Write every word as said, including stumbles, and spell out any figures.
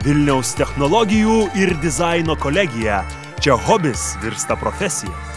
Vilniaus technologijų ir dizaino kolegija. Čia hobis virsta profesija.